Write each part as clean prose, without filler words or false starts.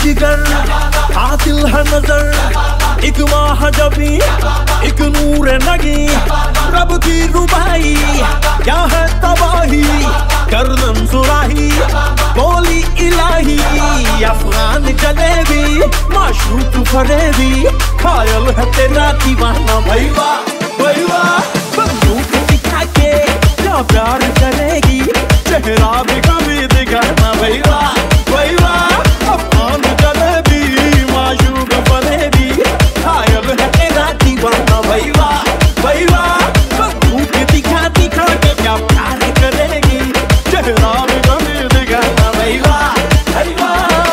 जिगर कातिल है नजर, एक महाजबी एक नूर नगी, रब की रुबाई क्या है तबाही, गर्दन सुराही बोली इलाही, अफगान जलेबी माशूक फरेबी, खायल है तेरा दीवाना भैया भैया, बंदूक दिखा के क्या प्यार करेगी, चेहरा भी कभी दिखाना भैया भैया, अफगान जलेबी माशूक फरेबी, खायल है तेरा दीवाना भैया भैया, बंदूक दिखा दिखा के क्या प्यार करेगी, चेहरा भी कभी दिखाना भैया भैया।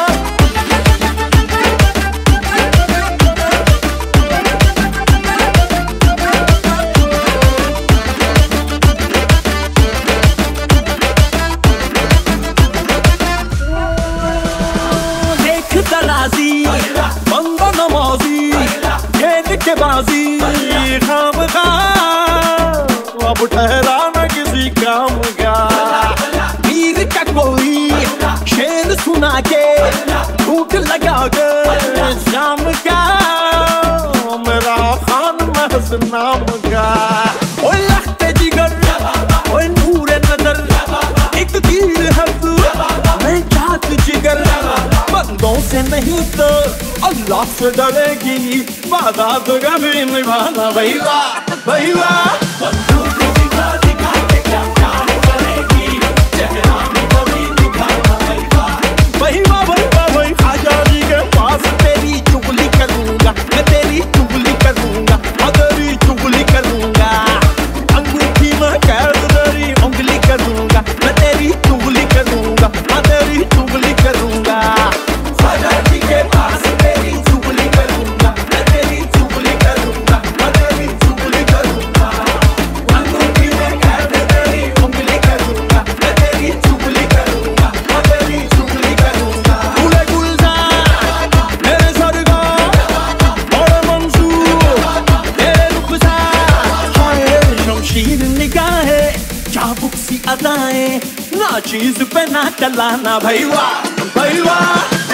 बंदा नमाजी खेल के बाजी खामखा, अब ठहरा न किसी काम का, वीर का कोई शेर सुना के झूठ लगा कर शाम का, मेरा खान महज नाम का, ओ लखते जिगर ओ नूर नजर, एक तीर हद मैं जात जिगर, बंदों से नहीं तो अल्लाह से डरेगी, वादा तो कभी निभाना भैया भैया, बंदूक दिखा दिखा के क्या प्यार करेगी, चेहरा भी कभी दिखाना भैया भैया भैया भैया, खाजा जी के पास तेरी चुगली करूंगा, मैं तेरी चुगली करूंगा, तेरी चुगली करूंगा, अंगूठी में कैद तेरी उंगली करूंगा, मैं तेरी चुगली करूंगा, तेरी चुगली करूंगा, खाजा जी के पास तेरी चुगली करूंगा, मैं तेरी चुगली करूंगा, तेरी चुगली करूंगा, अंगूठी में कैद तेरी उंगली करूंगा, मैं तेरी चुगली करूंगा, तेरी चुगली करूंगा, गुले गुलजार मेरे सरगाम बड़े मंसूर तेरे रुखसार, हाय शमशीर निगाहें चाबुक सी अदाएं, ना चीज पे ना चलाना भैया भैया।